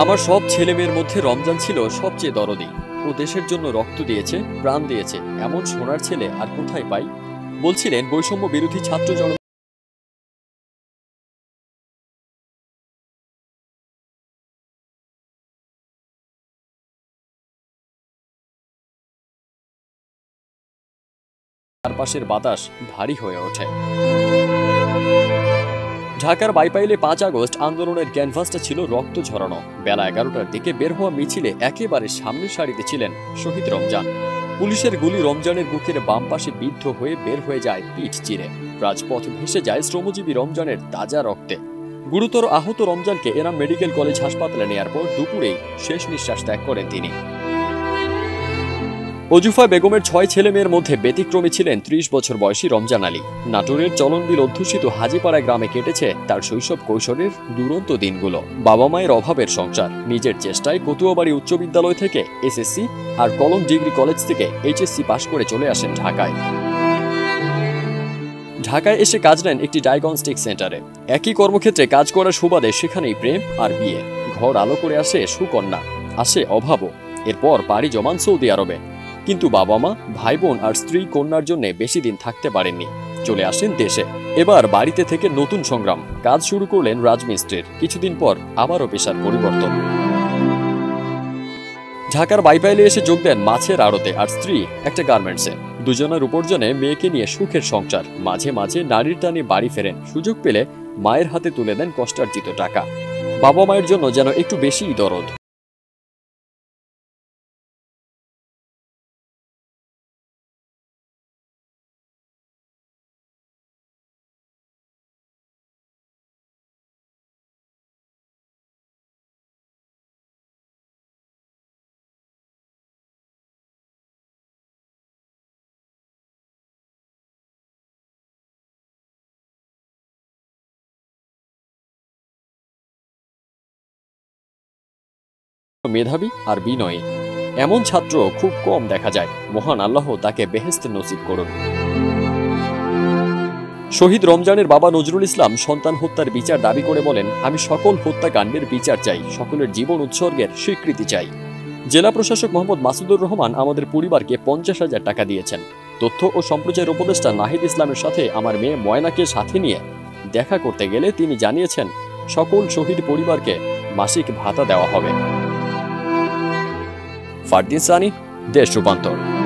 আমার সব ছেলে মেয়ের মধ্যে রমজান ছিল সবচেয়ে দরদি। ও দেশের জন্য রক্ত দিয়েছে, প্রাণ দিয়েছে। এমন সোনার ছেলে আর কোথায় পাই? বলছিলেন বৈষম্য বিরোধী ছাত্র জনতার চারপাশের বাতাস ভারী হয়ে ওঠে। ঢাকার বাইপাইলে ৫ আগস্ট আন্দোলনের ক্যানভাসটা ছিল রক্ত ঝরানো। বেলা ১১টার দিকে বের হওয়া মিছিলে একেবারে সামনের সারিতে ছিলেন শহীদ রমজান। পুলিশের গুলি রমজানের বুকের বাম পাশে বিদ্ধ হয়ে বের হয়ে যায় পিঠ চিরে। রাজপথ ভেসে যায় শ্রমজীবী রমজানের তাজা রক্তে। গুরুতর আহত রমজানকে এনাম মেডিকেল কলেজ হাসপাতালে নেয়ার পর দুপুরেই শেষ নিঃশ্বাস ত্যাগ করেন তিনি। অজুফা বেগমের ৬ ছেলে মেয়ের মধ্যে ব্যতিক্রমী ছিলেন ৩০ বছর বয়সী রমজান আলী। নাটোরের চলনবিল অধ্যুষিত হাজিপাড়া গ্রামে কেটেছে তার শৈশব কৈশোরের দুরন্ত দিনগুলো। বাবা মায়ের অভাবের সংসার, নিজের চেষ্টায় কতুয়াবাড়ি উচ্চ বিদ্যালয় থেকে এসএসসি আর কলম ডিগ্রি কলেজ থেকে এইচএসসি পাশ করে চলে আসেন ঢাকায়। ঢাকায় এসে কাজ নেন একটি ডায়াগনস্টিক সেন্টারে। একই কর্মক্ষেত্রে কাজ করার সুবাদে সেখানেই প্রেম আর বিয়ে। ঘর আলো করে আসে সুকন্যা, আসে অভাবও। এরপর পাড়ি জমান সৌদি আরবে। কিন্তু বাবা মা, ভাই বোন আর স্ত্রী কন্যার জন্য বেশি দিন থাকতে পারেননি, চলে আসেন দেশে। এবার বাড়িতে থেকে নতুন সংগ্রাম। কাজ শুরু করলেন রাজমিস্ত্রির। কিছুদিন পর আবারও পেশার পরিবর্তন। ঢাকার বাইপাইলে এসে যোগ দেন মাছের আড়তে আর স্ত্রী একটা গার্মেন্টসে। দুজনের উপার্জনে মেয়েকে নিয়ে সুখের সংসার। মাঝে মাঝে নারীর টানে বাড়ি ফেরেন। সুযোগ পেলে মায়ের হাতে তুলে দেন কষ্টার্জিত টাকা। বাবা মায়ের জন্য যেন একটু বেশিই দরদ। মেধাবী আর বিনয়ী এমন ছাত্র খুব কম দেখা যায়। মহান আল্লাহ তাকে বেহেশত নসিব করুন। শহীদ রমজানের বাবা নজরুল ইসলাম সন্তান হত্যার বিচার দাবি করে বলেন, আমি সকল হত্যাকাণ্ডের বিচার চাই, সকলের জীবন উৎসর্গের স্বীকৃতি চাই। জেলা প্রশাসক মোহাম্মদ মাসুদুর রহমান আমাদের পরিবারকে ৫০,০০০ টাকা দিয়েছেন। তথ্য ও সম্প্রচার উপদেষ্টা নাহিদ ইসলামের সাথে আমার মেয়ে ময়নাকে সাথে নিয়ে দেখা করতে গেলে তিনি জানিয়েছেন সকল শহীদ পরিবারকে মাসিক ভাতা দেওয়া হবে। ফারদিন সানি, দেশ রূপান্তর।